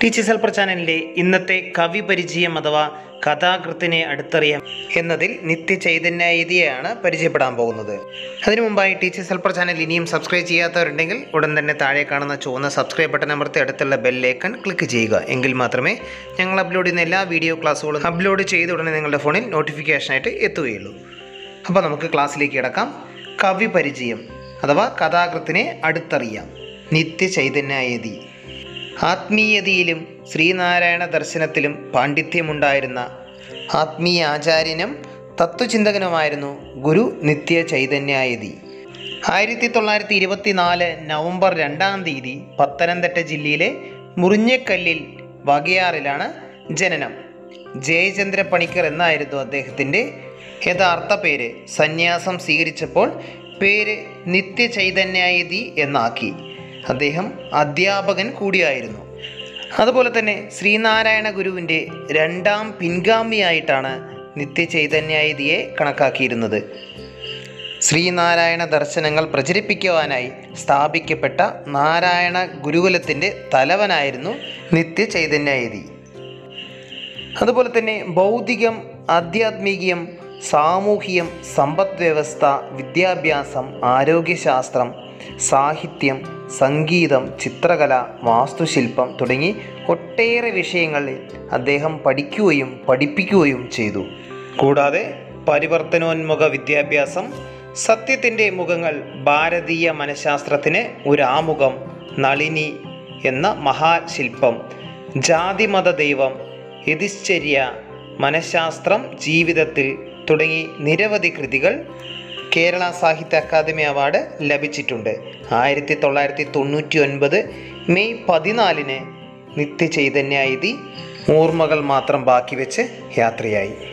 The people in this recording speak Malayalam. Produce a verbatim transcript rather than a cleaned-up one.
ടീച്ചേഴ്സ് ഹെൽപ്പർ ചാനലിൻ്റെ ഇന്നത്തെ കവി പരിചയം അഥവാ കഥാകൃത്തിനെ അടുത്തറിയാം എന്നതിൽ നിത്യചൈതന്യയെയാണ് പരിചയപ്പെടാൻ പോകുന്നത്. അതിനു മുമ്പായി ടീച്ചേഴ്സ് ഹെൽപ്പർ ചാനൽ ഇനിയും സബ്സ്ക്രൈബ് ചെയ്യാത്തവരുണ്ടെങ്കിൽ ഉടൻ തന്നെ താഴെ കാണുന്ന ചുവന്ന സബ്സ്ക്രൈബ് ബട്ടൺ അമർത്തി അടുത്തുള്ള ബെല്ലൈക്കൺ ക്ലിക്ക് ചെയ്യുക. എങ്കിൽ മാത്രമേ ഞങ്ങൾ അപ്ലോഡ് ചെയ്യുന്ന എല്ലാ വീഡിയോ ക്ലാസ്സുകളും അപ്ലോഡ് ചെയ്ത ഉടനെ നിങ്ങളുടെ ഫോണിൽ നോട്ടിഫിക്കേഷനായിട്ട് എത്തുകയുള്ളൂ. അപ്പോൾ നമുക്ക് ക്ലാസ്സിലേക്ക് കിടക്കാം. കവി പരിചയം അഥവാ കഥാകൃത്തിനെ അടുത്തറിയാം. നിത്യചൈതന്യയതി. ആത്മീയതയിലും ശ്രീനാരായണ ദർശനത്തിലും പാണ്ഡിത്യമുണ്ടായിരുന്ന ആത്മീയ ആചാര്യനും തത്വചിന്തകനുമായിരുന്നു ഗുരു നിത്യചൈതന്യയതി. ആയിരത്തി തൊള്ളായിരത്തി ഇരുപത്തി നാല് നവംബർ രണ്ടാം തീയതി പത്തനംതിട്ട ജില്ലയിലെ മുറിഞ്ഞക്കല്ലിൽ വകയാറിലാണ് ജനനം. ജയചന്ദ്ര പണിക്കർ എന്നായിരുന്നു അദ്ദേഹത്തിൻ്റെ യഥാർത്ഥ പേര്. സന്യാസം സ്വീകരിച്ചപ്പോൾ പേര് നിത്യചൈതന്യയതി എന്നാക്കി. അദ്ദേഹം അധ്യാപകൻ കൂടിയായിരുന്നു. അതുപോലെ തന്നെ ശ്രീനാരായണ ഗുരുവിൻ്റെ രണ്ടാം പിൻഗാമിയായിട്ടാണ് നിത്യചൈതന്യയതിയെ കണക്കാക്കിയിരുന്നത്. ശ്രീനാരായണ ദർശനങ്ങൾ പ്രചരിപ്പിക്കുവാനായി സ്ഥാപിക്കപ്പെട്ട നാരായണ ഗുരുകുലത്തിൻ്റെ തലവനായിരുന്നു നിത്യചൈതന്യയതി. അതുപോലെ തന്നെ ഭൗതികം, ആധ്യാത്മികം, സാമൂഹികം, സമ്പദ് വ്യവസ്ഥ, വിദ്യാഭ്യാസം, ആരോഗ്യശാസ്ത്രം, സാഹിത്യം, സംഗീതം, ചിത്രകല, വാസ്തുശില്പം തുടങ്ങി ഒട്ടേറെ വിഷയങ്ങളിൽ അദ്ദേഹം പഠിക്കുകയും പഠിപ്പിക്കുകയും ചെയ്തു. കൂടാതെ പരിവർത്തനോന്മുഖ വിദ്യാഭ്യാസം, സത്യത്തിൻ്റെ മുഖങ്ങൾ, ഭാരതീയ മനഃശാസ്ത്രത്തിന് ഒരാമുഖം, നളിനി എന്ന മഹാശില്പം, ജാതിമത ദൈവം, യതിശ്ചര്യ, മനഃശാസ്ത്രം ജീവിതത്തിൽ തുടങ്ങി നിരവധി കൃതികൾ കേരള സാഹിത്യ അക്കാദമി അവാർഡ് ലഭിച്ചിട്ടുണ്ട്. ആയിരത്തി തൊള്ളായിരത്തി തൊണ്ണൂറ്റി ഒൻപത് മെയ് പതിനാലിന് നിത്യചൈതന്യയതി ഓർമ്മകൾ മാത്രം ബാക്കി വെച്ച് യാത്രയായി.